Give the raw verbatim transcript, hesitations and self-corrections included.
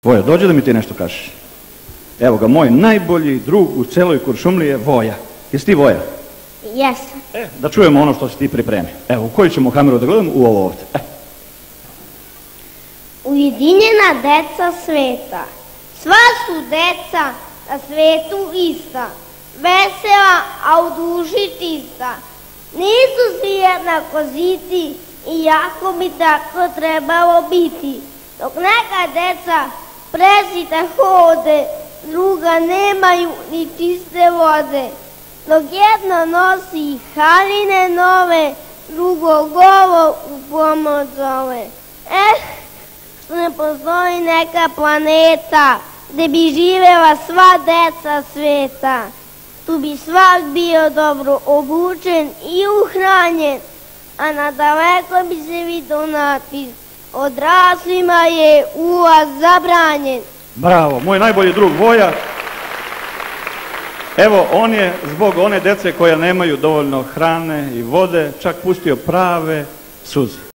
Voja, dođi da mi ti nešto kažeš. Evo ga, moj najbolji drug u celoj Kuršumliji je Voja. Jesi ti Voja? Jesam. E, da čujemo ono što si ti pripremio. Evo, u koju ćemo kameru da gledamo? U ovo ovdje. E. Ujedinjena deca sveta. Sva su deca na svetu ista. Vesela, a u duši čista. Nisu svi jednako ziti, iako bi tako trebalo biti. Dok neka deca presita hode, druga nemaju ni čiste vode. Dok jedno nosi haline nove, drugo golo u pomoć zove. Eh, što ne postoji neka planeta gde bi živela sva deca sveta. Tu bi svak bio dobro obučen i uhranjen, a nadaleko bi se vidio natpis: odraslima je ulaz zabranjen. Bravo, moj najbolji drug Voja. Evo, on je zbog one dece koja nemaju dovoljno hrane i vode čak pustio prave suze.